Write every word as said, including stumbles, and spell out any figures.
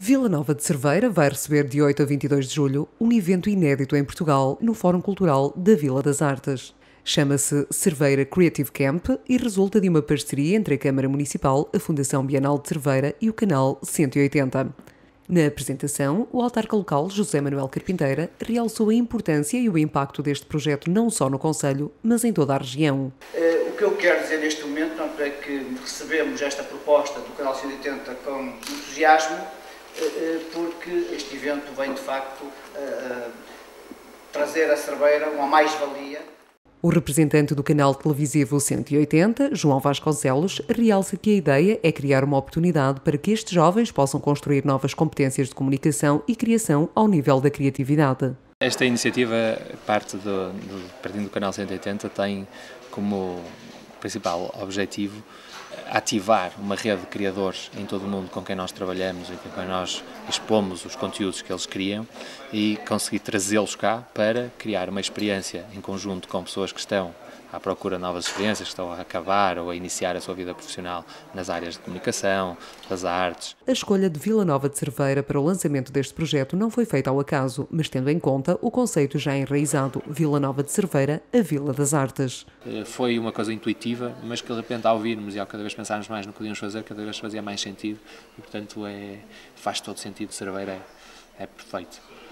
Vila Nova de Cerveira vai receber de oito a vinte e dois de julho um evento inédito em Portugal no Fórum Cultural da Vila das Artes. Chama-se Cerveira Creative Camp e resulta de uma parceria entre a Câmara Municipal, a Fundação Bienal de Cerveira e o Canal cento e oitenta. Na apresentação, o autarca local, José Manuel Carpinteira, realçou a importância e o impacto deste projeto não só no concelho, mas em toda a região. Uh, o que eu quero dizer neste momento é que recebemos esta proposta do Canal cento e oitenta com entusiasmo, porque este evento vem de facto trazer à Cerveira uma mais-valia. O representante do canal televisivo cento e oitenta, João Vasconcelos, realça que a ideia é criar uma oportunidade para que estes jovens possam construir novas competências de comunicação e criação ao nível da criatividade. Esta iniciativa, parte do, do partindo do canal cento e oitenta, tem como principal objetivo ativar uma rede de criadores em todo o mundo com quem nós trabalhamos e com quem nós expomos os conteúdos que eles criam e conseguir trazê-los cá para criar uma experiência em conjunto com pessoas que estão à procura de novas experiências, que estão a acabar ou a iniciar a sua vida profissional nas áreas de comunicação, das artes. A escolha de Vila Nova de Cerveira para o lançamento deste projeto não foi feita ao acaso, mas tendo em conta o conceito já enraizado Vila Nova de Cerveira, a Vila das Artes. Foi uma coisa intuitiva, mas que de repente ao ouvirmos e ao cada vez pensarmos mais no que podíamos fazer, cada vez fazia mais sentido e portanto é, faz todo sentido. Cerveira é, é perfeito.